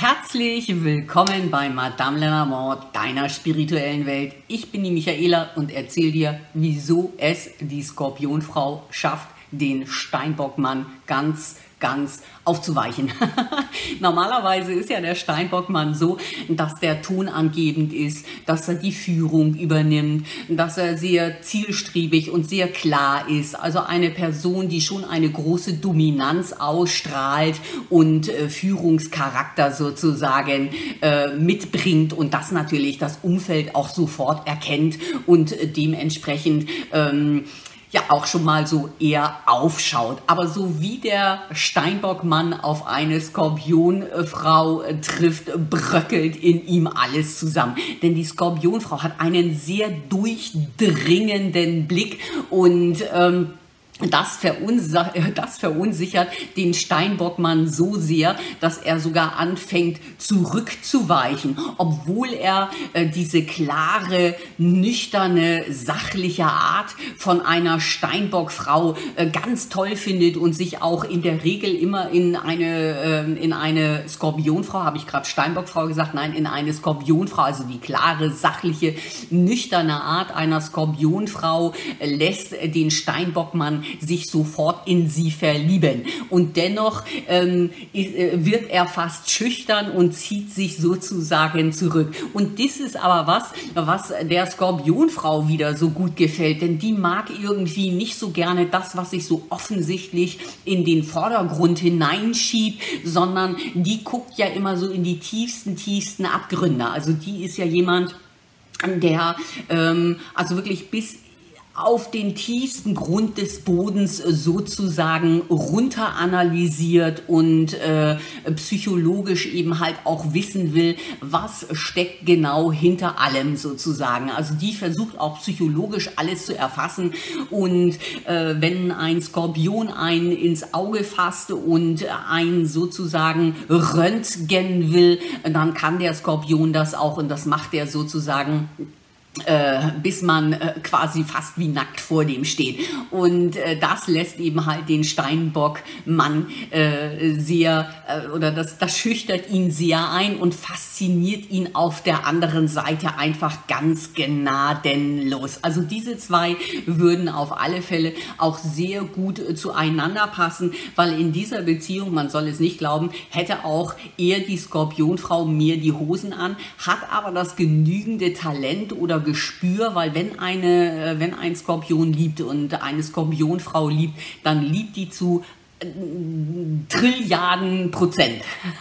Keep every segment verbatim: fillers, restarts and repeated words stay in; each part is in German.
Herzlich willkommen bei Madame Lenormand, deiner spirituellen Welt. Ich bin die Michaela und erzähle dir, wieso es die Skorpionfrau schafft, den Steinbockmann ganz, ganz aufzuweichen. Normalerweise ist ja der Steinbockmann so, dass der tonangebend ist, dass er die Führung übernimmt, dass er sehr zielstrebig und sehr klar ist. Also eine Person, die schon eine große Dominanz ausstrahlt und äh, Führungscharakter sozusagen äh, mitbringt und das natürlich das Umfeld auch sofort erkennt und äh, dementsprechend ähm, ja auch schon mal so eher aufschaut. Aber so wie der Steinbockmann auf eine Skorpionfrau trifft, bröckelt in ihm alles zusammen. Denn die Skorpionfrau hat einen sehr durchdringenden Blick und ähm, Das, verunsichert, das verunsichert den Steinbockmann so sehr, dass er sogar anfängt zurückzuweichen, obwohl er äh, diese klare, nüchterne, sachliche Art von einer Steinbockfrau äh, ganz toll findet und sich auch in der Regel immer in eine, äh, in eine Skorpionfrau, habe ich gerade Steinbockfrau gesagt, nein, in eine Skorpionfrau, also die klare, sachliche, nüchterne Art einer Skorpionfrau äh, lässt äh, den Steinbockmann sich sofort in sie verlieben. Und dennoch ähm, wird er fast schüchtern und zieht sich sozusagen zurück. Und das ist aber was, was der Skorpionfrau wieder so gut gefällt, denn die mag irgendwie nicht so gerne das, was sich so offensichtlich in den Vordergrund hineinschiebt, sondern die guckt ja immer so in die tiefsten, tiefsten Abgründe. Also die ist ja jemand, der ähm, also wirklich bis auf den tiefsten Grund des Bodens sozusagen runter analysiert und äh, psychologisch eben halt auch wissen will, was steckt genau hinter allem sozusagen. Also die versucht auch psychologisch alles zu erfassen und äh, wenn ein Skorpion einen ins Auge fasst und einen sozusagen röntgen will, dann kann der Skorpion das auch und das macht er sozusagen Äh, bis man äh, quasi fast wie nackt vor dem steht. Und äh, das lässt eben halt den Steinbockmann äh, sehr, äh, oder das, das schüchtert ihn sehr ein und fasziniert ihn auf der anderen Seite einfach ganz gnadenlos. Also diese zwei würden auf alle Fälle auch sehr gut äh, zueinander passen, weil in dieser Beziehung, man soll es nicht glauben, hätte auch eher die Skorpionfrau mehr die Hosen an, hat aber das genügende Talent oder Gespür, weil wenn eine, wenn ein Skorpion liebt und eine Skorpionfrau liebt, dann liebt die zu Trilliarden Prozent.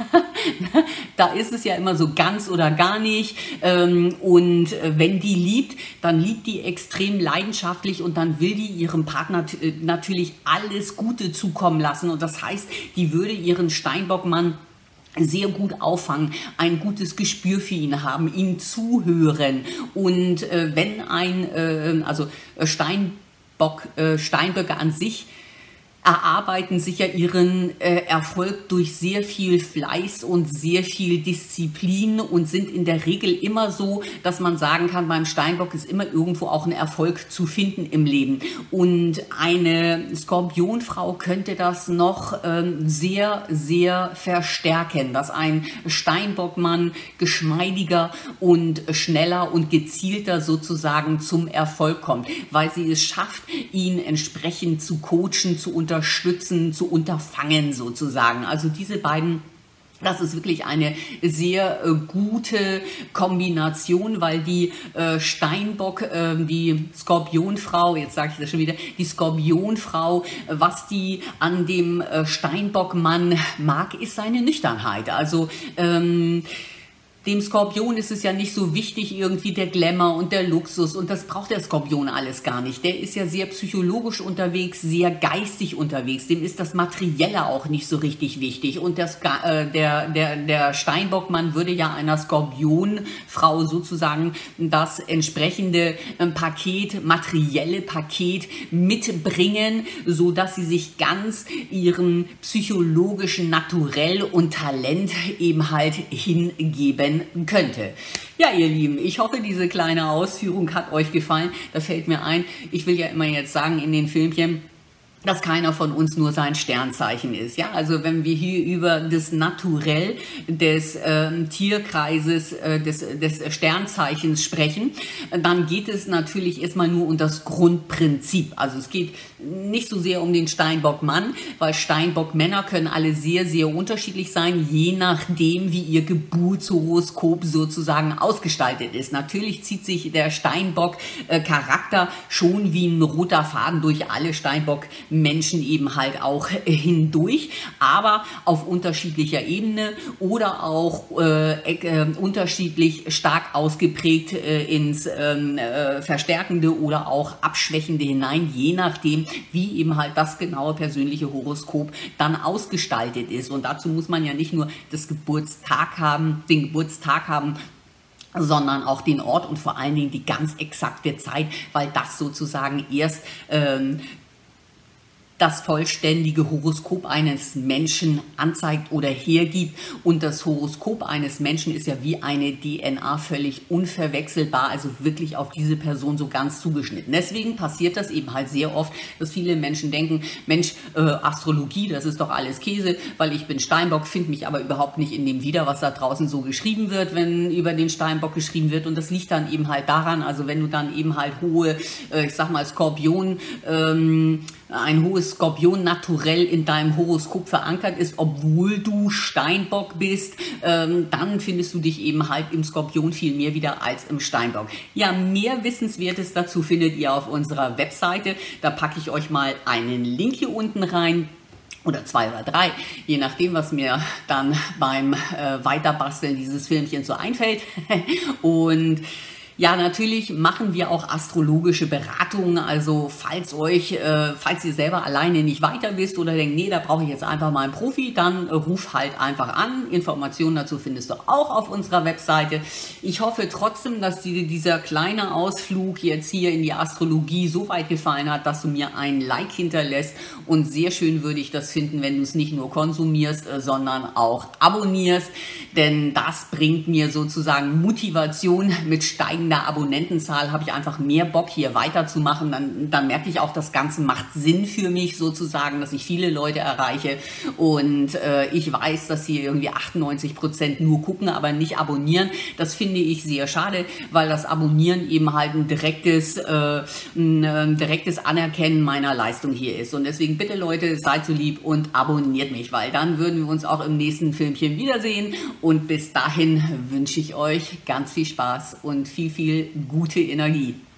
Da ist es ja immer so ganz oder gar nicht. Und wenn die liebt, dann liebt die extrem leidenschaftlich und dann will die ihrem Partner natürlich alles Gute zukommen lassen. Und das heißt, die würde ihren Steinbockmann sehr gut auffangen, ein gutes Gespür für ihn haben, ihm zuhören und äh, wenn ein, äh, also Steinbock, äh, Steinböcke an sich erarbeiten sich ja ihren äh, Erfolg durch sehr viel Fleiß und sehr viel Disziplin und sind in der Regel immer so, dass man sagen kann, beim Steinbock ist immer irgendwo auch ein Erfolg zu finden im Leben. Und eine Skorpionfrau könnte das noch ähm, sehr, sehr verstärken, dass ein Steinbockmann geschmeidiger und schneller und gezielter sozusagen zum Erfolg kommt, weil sie es schafft, ihn entsprechend zu coachen, zu unterstützen, unterstützen, zu unterfangen sozusagen. Also diese beiden, das ist wirklich eine sehr äh, gute Kombination, weil die äh, Steinbock, äh, die Skorpionfrau, jetzt sage ich das schon wieder, die Skorpionfrau, was die an dem äh, Steinbockmann mag, ist seine Nüchternheit. Also ähm, dem Skorpion ist es ja nicht so wichtig, irgendwie der Glamour und der Luxus und das braucht der Skorpion alles gar nicht. Der ist ja sehr psychologisch unterwegs, sehr geistig unterwegs. Dem ist das Materielle auch nicht so richtig wichtig. Und das, äh, der, der, der Steinbockmann würde ja einer Skorpionfrau sozusagen das entsprechende äh, Paket, materielle Paket mitbringen, so dass sie sich ganz ihrem psychologischen Naturell und Talent eben halt hingeben könnte. Ja, ihr Lieben, ich hoffe, diese kleine Ausführung hat euch gefallen. Da fällt mir ein, ich will ja immer jetzt sagen in den Filmchen, dass keiner von uns nur sein Sternzeichen ist. Ja, also wenn wir hier über das Naturell des äh, Tierkreises, äh, des, des Sternzeichens sprechen, dann geht es natürlich erstmal nur um das Grundprinzip. Also es geht nicht so sehr um den Steinbock-Mann, weil Steinbock-Männer können alle sehr, sehr unterschiedlich sein, je nachdem, wie ihr Geburtshoroskop sozusagen ausgestaltet ist. Natürlich zieht sich der Steinbock-Charakter schon wie ein roter Faden durch alle Steinbock-Menschen eben halt auch hindurch, aber auf unterschiedlicher Ebene oder auch äh, äh, unterschiedlich stark ausgeprägt äh, ins äh, Verstärkende oder auch Abschwächende hinein, je nachdem, wie eben halt das genaue persönliche Horoskop dann ausgestaltet ist. Und dazu muss man ja nicht nur das Geburtstag haben, den Geburtstag haben, sondern auch den Ort und vor allen Dingen die ganz exakte Zeit, weil das sozusagen erst ähm, das vollständige Horoskop eines Menschen anzeigt oder hergibt. Und das Horoskop eines Menschen ist ja wie eine D N A völlig unverwechselbar, also wirklich auf diese Person so ganz zugeschnitten. Deswegen passiert das eben halt sehr oft, dass viele Menschen denken, Mensch, äh, Astrologie, das ist doch alles Käse, weil ich bin Steinbock, finde mich aber überhaupt nicht in dem wieder, was da draußen so geschrieben wird, wenn über den Steinbock geschrieben wird. Und das liegt dann eben halt daran, also wenn du dann eben halt hohe, äh, ich sag mal Skorpion, ähm, ein hohes Skorpion naturell in deinem Horoskop verankert ist, obwohl du Steinbock bist, ähm, dann findest du dich eben halt im Skorpion viel mehr wieder als im Steinbock. Ja, mehr Wissenswertes dazu findet ihr auf unserer Webseite. Da packe ich euch mal einen Link hier unten rein. Oder zwei oder drei, je nachdem, was mir dann beim äh, Weiterbasteln dieses Filmchen so einfällt. Und ja, natürlich machen wir auch astrologische Beratungen, also falls euch, äh, falls ihr selber alleine nicht weiter wisst oder denkt, nee, da brauche ich jetzt einfach mal einen Profi, dann äh, ruf halt einfach an. Informationen dazu findest du auch auf unserer Webseite. Ich hoffe trotzdem, dass dir dieser kleine Ausflug jetzt hier in die Astrologie so weit gefallen hat, dass du mir ein Like hinterlässt, und sehr schön würde ich das finden, wenn du es nicht nur konsumierst, äh, sondern auch abonnierst, denn das bringt mir sozusagen Motivation. Mit steigender Abonnentenzahl habe ich einfach mehr Bock, hier weiterzumachen. Dann, dann merke ich auch, das Ganze macht Sinn für mich sozusagen, dass ich viele Leute erreiche. Und äh, ich weiß, dass hier irgendwie achtundneunzig Prozent nur gucken, aber nicht abonnieren. Das finde ich sehr schade, weil das Abonnieren eben halt ein direktes, äh, ein, ein direktes Anerkennen meiner Leistung hier ist. Und deswegen bitte Leute, seid so lieb und abonniert mich, weil dann würden wir uns auch im nächsten Filmchen wiedersehen. Und bis dahin wünsche ich euch ganz viel Spaß und viel, viel gute Energie.